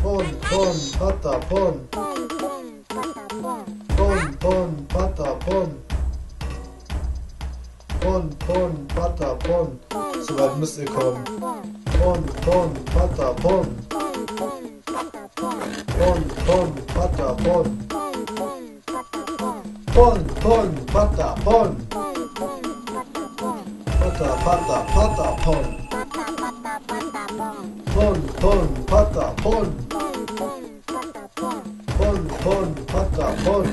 Pon, Patapon. Pon, Patapon. Pon, Patapon. Soweit müsst ihr kommen. Pon, Patapon. Pon, Patapon. Pon, Patapon. Patapon. Pon, Patapon. Pon, Patapon.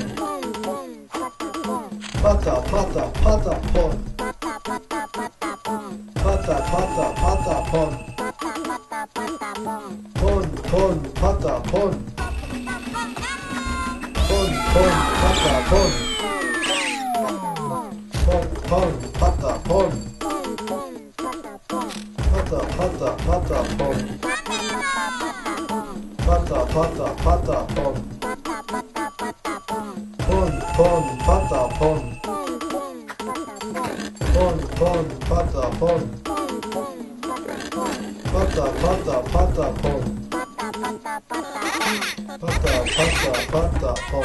Patapon. Patapon. Pon, Patapon. Pon, Patapon. Pon, Patapon. Patapon. Patapon. Pon, Patapon. Pon, Patapon. Patapon. Patapon.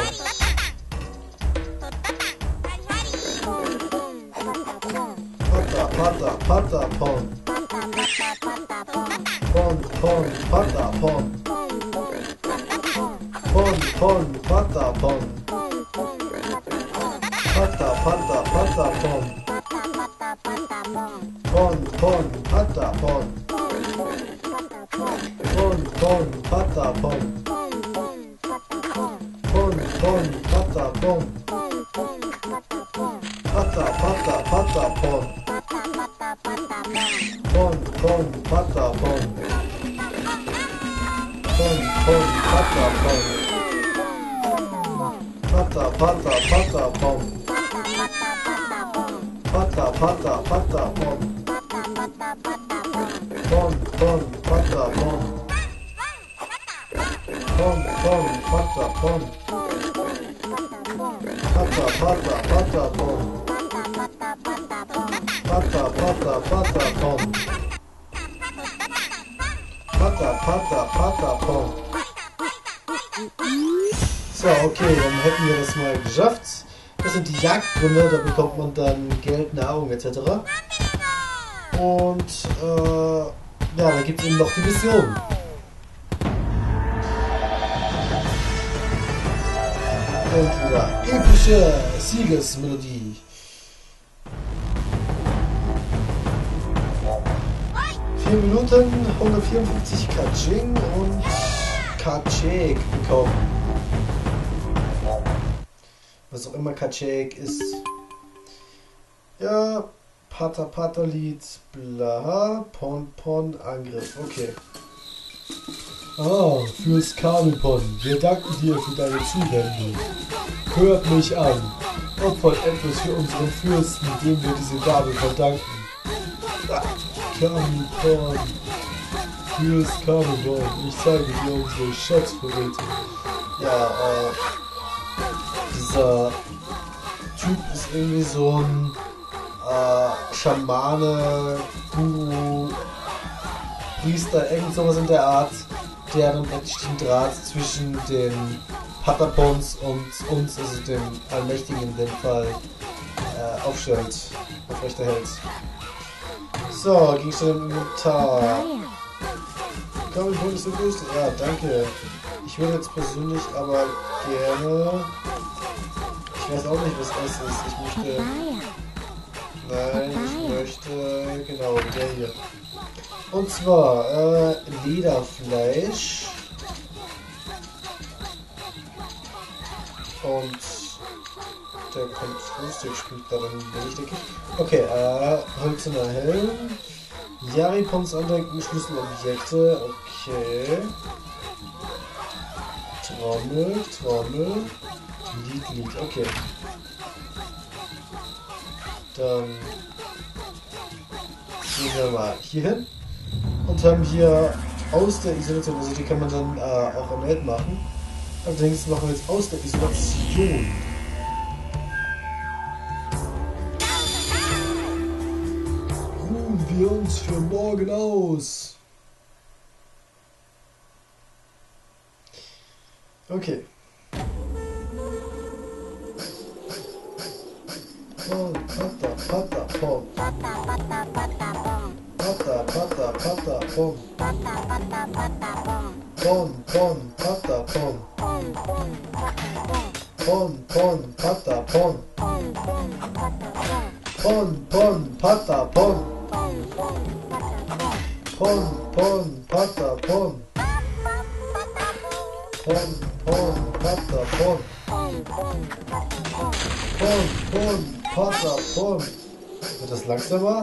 Patapon. Pon, Patapon. Pon, Patapon. Patapon. Pon, Patapon. Pon, Patapon. Pon, Patapon. Patapon. Pon, Patapon. Pon, Patapon. Patapon. Patapon. Pon, Patapon. Pon, Patapon. Patapon. Patapon. Patapon. So, okay, dann hätten wir das mal geschafft. Das sind die Jagdgründe, da bekommt man dann Geld, Nahrung etc. Und ja, da gibt es eben noch die Mission. Und wieder epische Siegesmelodie. 4 Minuten, 154 Kaching und Kachek bekommen. Was auch immer Kachek ist. Ja, Pata-Pata-Lied, bla, Pon, Angriff, okay. Ah, fürs Kamipon, wir danken dir für deine Zuwendung. Hört mich an, opfert etwas für unseren Fürsten, dem wir diese Gabe verdanken. Kamipon, fürs Kamipon, ich zeige dir unsere Schatzvorräte. Ja, dieser Typ ist irgendwie so ein Schamane, Guru, Priester, irgend sowas in der Art, der dann praktisch den Draht zwischen den Patapons und uns, also dem Allmächtigen in dem Fall, aufrechterhält. So, Gegenstand im Inventar. Kamipon ist der größte. Ja, danke. Ich würde jetzt persönlich aber gerne... Ich weiß auch nicht, was das ist. Ich möchte... Nein, ich möchte... Genau, der hier. Und zwar, Lederfleisch. Und... Der kommt raus, der spielt da dann nicht, denke ich. Okay, hölzerner Helm. Yaripons Andenken, Schlüsselobjekte. Okay. Trommel. Lied. Okay. Dann gehen wir mal hier hin und haben hier aus der Isolation, also die kann man dann auch erneut machen. Allerdings machen wir jetzt aus der Isolation. Ruhen wir uns für morgen aus. Okay. Pon, pata, pata, pon. Pata, pata, pata, pon. Pon, pon, pata, pon. Pon, pon, pata, pon. Pon, pon, pata, pon. Pon, pon, pata, pon. Pon, pon, pata, pon. Pon, pon, pata, pon. Wird das langsamer?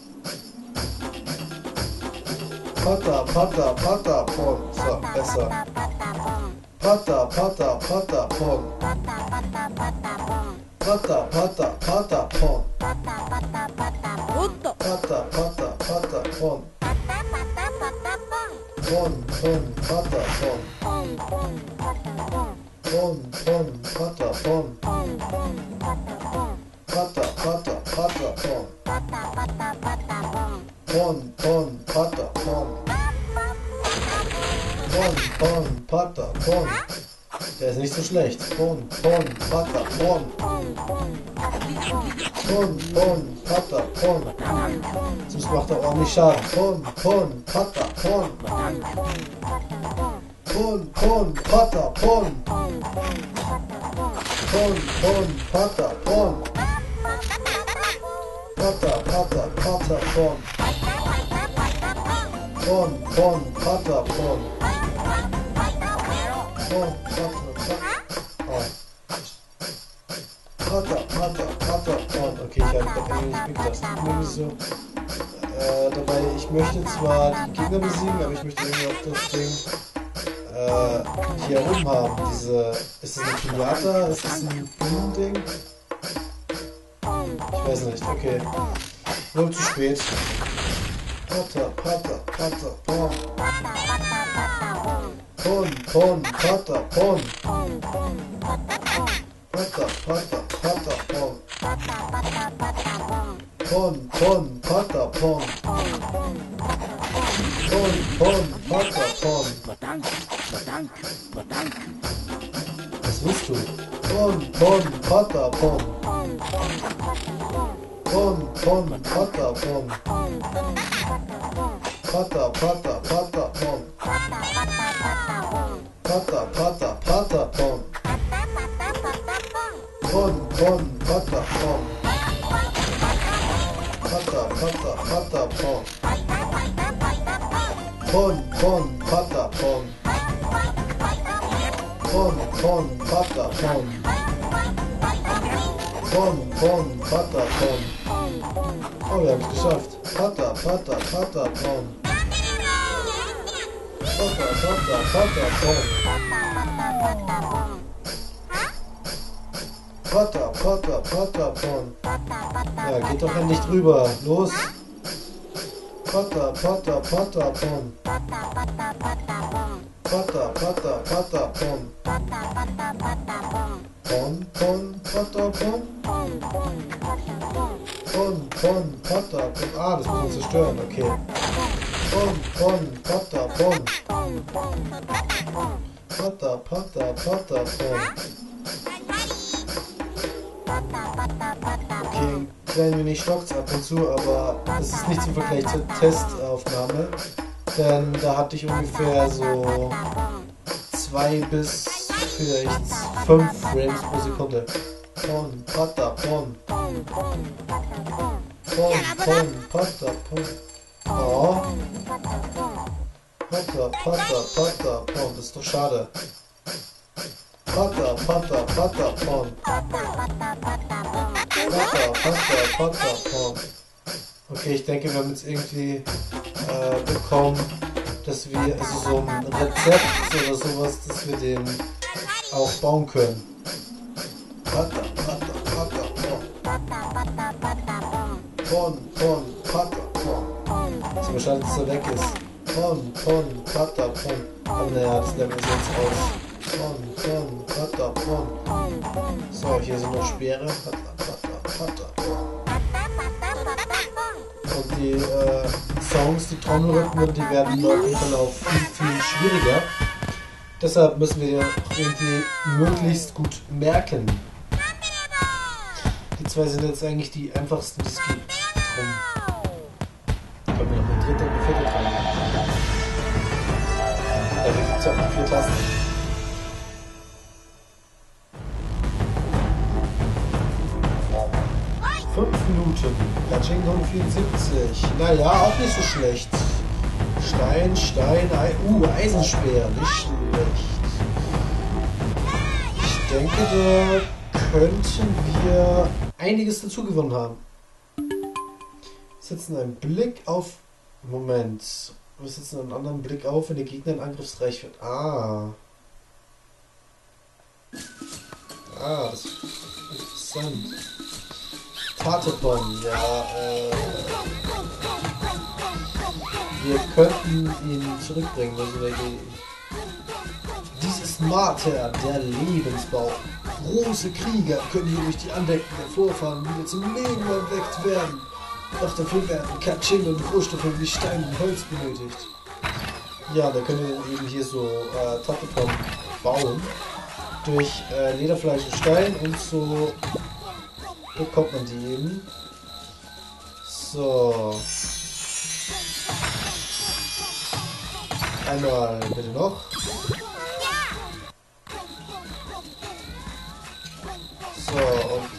Pata, pata, pata, pon. So, besser. Pata, pata, pata, pon. Pata, pata, pata, pon. Pata, pata, pata, pon. Pon, pon, pata, pon. Pon, pon, pata, pon. Pata, pata, pata, pon. Pon, pon, pata, pon. Pon, pon, pata, pon. Der ist nicht so schlecht. Pon, pon, pata, pon. Pon, pon, pata, pon. Das macht auch ordentlich Schaden. Pon, pon, pata, pon. Pon, pon, pata, pon. Pon, pon, pata, pon. Pata, pata, pata, pon. Pon, pon, pata, pon. Pon, pata, pata. Oh. Pata, pata, pata, pon. Okay, ich habe Englisch mitgedacht. Das tut mir so. Dabei, ich möchte zwar die Gegner besiegen, aber ich möchte irgendwie auch das Ding hier oben haben. Diese. Ist das ein Pinata? Ist das ein Blumen-Ding? Ich weiß nicht, okay. Nur zu spät. Pata, pata, pata, pon. Pon, pon, pata, pon. Pata, pata, pata, pon. Pon, pon, pata, pon. Pon, pon, pata, pon. Was willst du? Pon, pon, pata, pon. Pon, pon, pata, pon. Pata, pata, pata, pon. Pata, pata, pata, pon. Pon, pon, pata, pon. Pata, pata, pata, pon. Pon, pon, pata, pon. Pon, pon, pata, pon. Pon, pon, pata, pon. Oh, wir haben es geschafft. Pata, pata, pata, pon. Pata, pata, pata, pon. Pata, pata, pata, pon. Ja, geht doch endlich drüber. Los. Pata, pata, pata, pon. Pata, pata, pata, pon. Pon, pon, pata, pon. Pon, pon, pata, pon. Ah, das muss man zerstören, okay. Pon, pon, pata, pon. Pata, pata, pata, pon. Okay, ein klein wenig stockt ab und zu, aber es ist nicht im Vergleich zur Testaufnahme. Denn da hatte ich ungefähr so 2 bis vielleicht 5 Frames pro Sekunde. Pon, pata, pon. Pon, pon, pata, pon. Oh. Pata, pata, pata, pon. Das ist doch schade. Pata, pata, pata, pon. Pata, pata, pata, pon. Okay, ich denke, wir haben jetzt irgendwie bekommen, dass wir, also so ein Rezept oder sowas, dass wir den auch bauen können. Pata, pata, pata, pon. Pon, pon, pata, pon. So wahrscheinlich, dass er weg ist. Pon, pon, pata, pon. Aber naja, das Level ist jetzt aus. Pon, pon, pata, pon. So, hier sind noch Speere. Pata, pata, pata, pon. Und die Songs, die Trommelrhythmen, die werden im Verlauf viel, viel schwieriger. Deshalb müssen wir ja irgendwie möglichst gut merken. Die zwei sind jetzt eigentlich die einfachsten, die es gibt. Drum können wir noch eine dritte und eine vierte dran. Da gibt es auch 4 Tasten. 5 Minuten. Pachinko 74. Naja, auch nicht so schlecht. Stein, Eisenspeer. Nicht schlecht. Ich denke, da könnten wir einiges dazu gewonnen haben. Wir setzen einen Blick auf... Moment. Wir setzen einen anderen Blick auf, wenn der Gegner in angriffsreich wird. Das ist interessant. Tatebomb, ja, wir könnten ihn zurückbringen, also dies ist Marter, der Lebensbaum. Große Krieger können hier durch die Andenken der Vorfahren wieder zum Leben erweckt werden. Doch dafür werden Katsching und Rohstoffe wie Stein und Holz benötigt. Ja, da können wir eben hier so Tatebomb bauen. Durch Lederfleisch und Stein und so bekommt man die eben. So. Einmal bitte noch. So, und